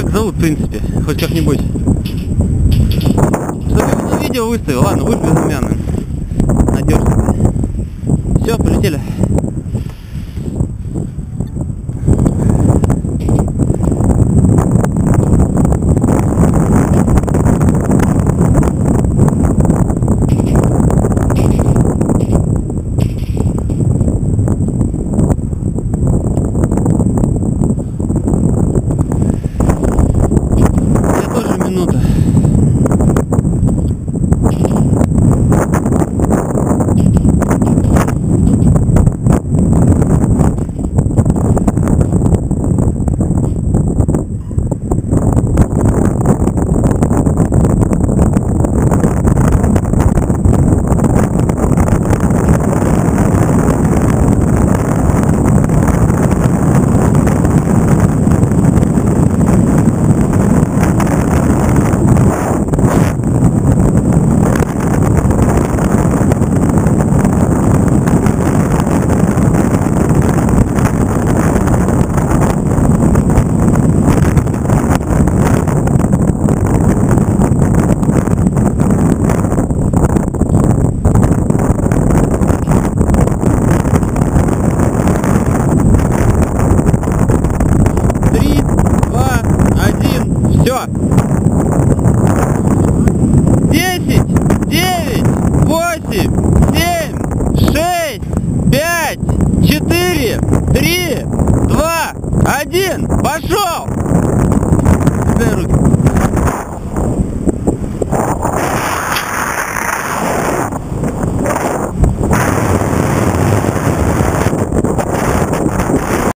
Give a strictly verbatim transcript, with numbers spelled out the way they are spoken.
как зовут, в принципе, хоть как-нибудь. Чтобы я на видео выставил. Ладно, будешь безымянным. Надежно. Все, полетели. Минута. десять, девять, восемь, семь, шесть, пять, четыре, три, два, один, пошел!